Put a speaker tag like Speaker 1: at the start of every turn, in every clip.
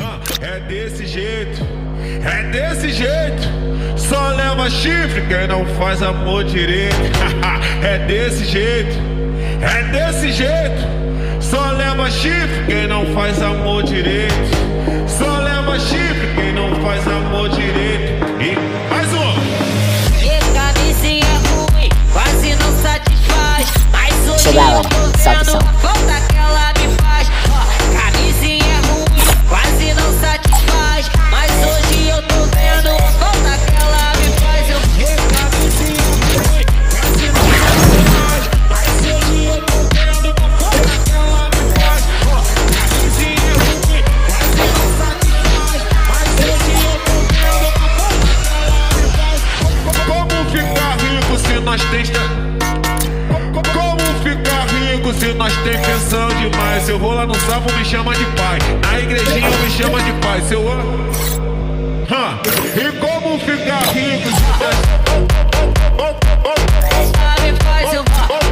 Speaker 1: É desse jeito, é desse jeito. Só leva chifre quem não faz amor direito. É desse jeito, é desse jeito. Só leva chifre quem não faz amor direito. Só leva chifre quem não faz amor direito. E mais um.
Speaker 2: Camisinha ruim, quase não satisfaz. Mas hoje
Speaker 3: Chegou a hora,
Speaker 2: eu tô
Speaker 3: solta o
Speaker 2: vendo
Speaker 3: som.
Speaker 2: a falta que ela me faz. Camisinha ruim, quase não satisfaz. Mas hoje eu tô vendo a falta que ela me faz. Eu camisinha ruim, quase não satisfaz. Mas hoje eu tô vendo a falta que ela me faz. Camisinha ruim, quase não satisfaz. Mas hoje eu tô vendo a falta que ela me faz.
Speaker 1: Como ficar rico se nós tem... Como ficar rico se nós tem pensão demais? Se eu vou lá no sábado me chama de pai, na igrejinha me chama de pai. Se eu... E como ficar rico se nós...
Speaker 2: Me faz eu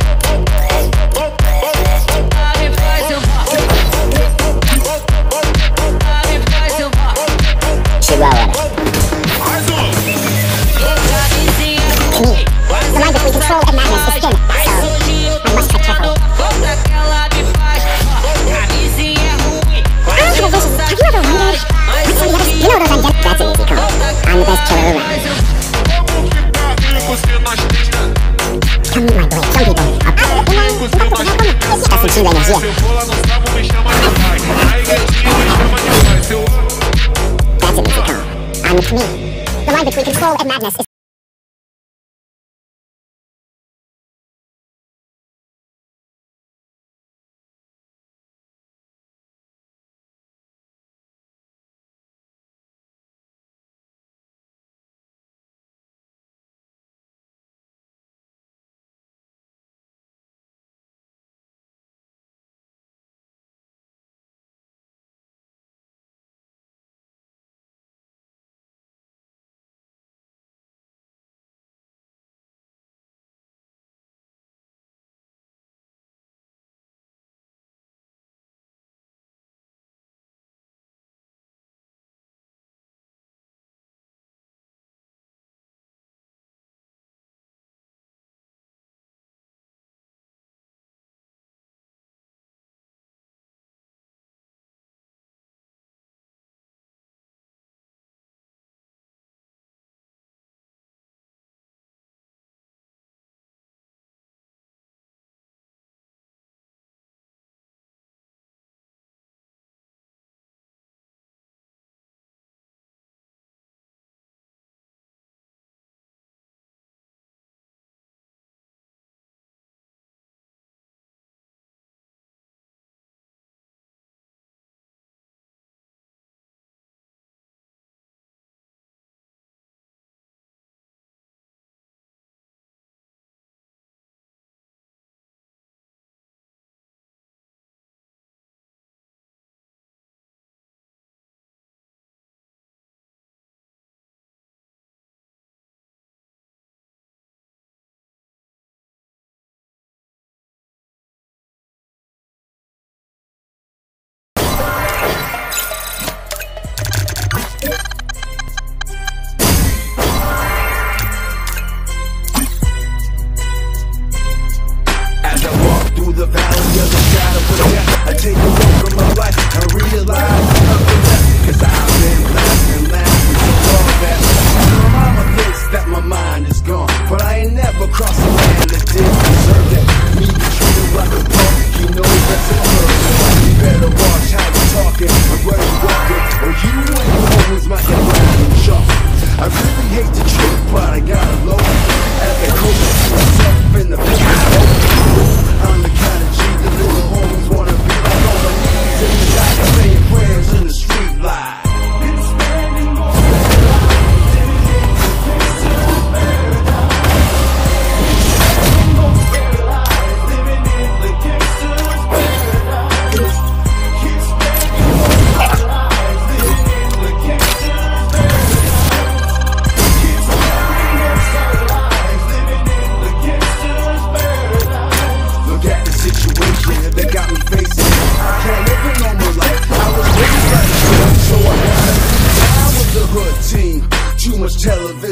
Speaker 2: me faz eu me faz eu
Speaker 3: Chegou a hora.
Speaker 1: Mais um.
Speaker 2: camisinha
Speaker 3: Me, the line between control and madness is thin,
Speaker 2: mas
Speaker 3: so
Speaker 2: hoje eu
Speaker 3: I
Speaker 2: tô
Speaker 3: must tread
Speaker 2: vendo
Speaker 3: carefully.
Speaker 2: a falta que ela me faz. Camisinha ruim, quase não
Speaker 3: Have you ever wondered
Speaker 2: satisfaz.
Speaker 3: what's
Speaker 2: Mas
Speaker 3: on the other?
Speaker 2: hoje
Speaker 3: You know those I'm That's an easy call. I'm the best killer around.
Speaker 1: Como ficar rico se nós tem...
Speaker 3: Come meet my blade. Some people are Essa sentindo a energia?
Speaker 1: Se eu vou lá no sábado me chama de pai, na igrejinha me chama de pai. Se eu...
Speaker 3: That's an easy call. To me, the line between control and madness is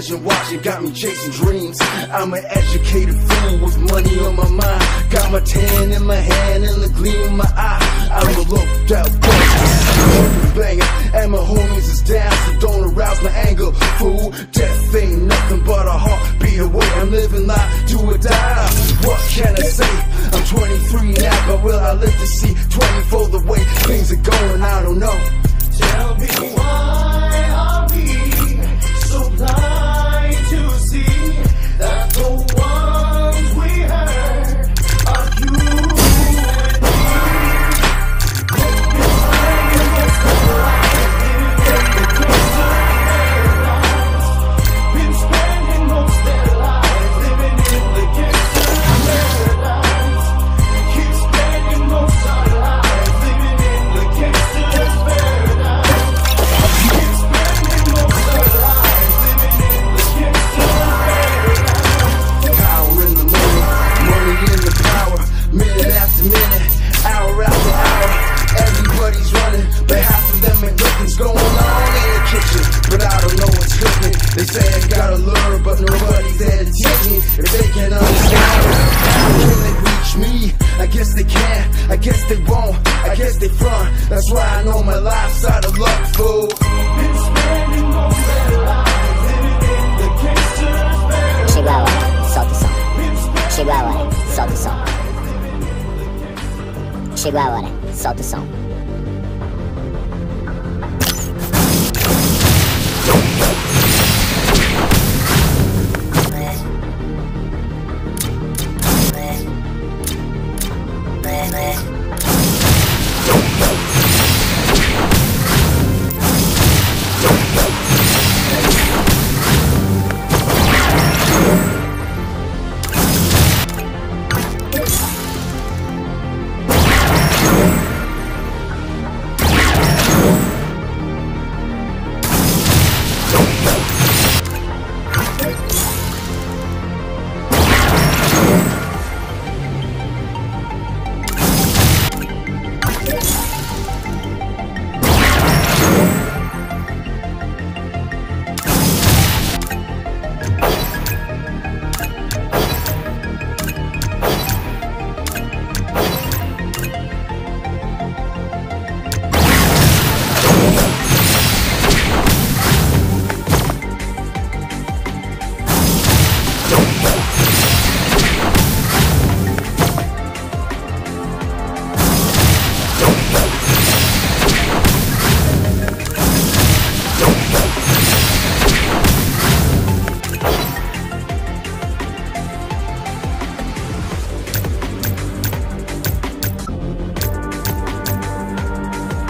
Speaker 4: vision watching, got me chasing dreams. I'm an educated fool with money on my mind. Got my tan in my hand and the gleam in my eye. I'm a looked out boss, banger, and my homies is down, so don't arouse my anger. Fool, death ain't nothing but a heartbeat away. I'm living life, do or die. What can I say? I'm 23 now, but will I live to see 24 the way things are going? I don't know.
Speaker 5: Tell me why are we so blind to see that the ones we hurt are you and me? Been spending most their lives living in the gangster's paradise. Keep spending most our lives living in the gangster's paradise.
Speaker 4: Power in the money, money in the power. Minute after minute, hour after hour. Everybody's running, but half of them ain't looking's going on in the kitchen. But I don't know what's cooking. They say I gotta learn, but nobody's there to teach me. If they can understand it, how can they reach me? I guess they can, I guess they won't, I guess they front. That's why I know my life's out of luck, fool.
Speaker 5: Been spending most their lives living in the gangster's paradise.
Speaker 3: Chegou a hora, solta o som. Chegou a hora, solta o som. Chegou a hora, solta o som.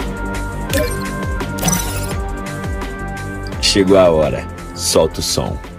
Speaker 6: Chegou a hora, solta o som.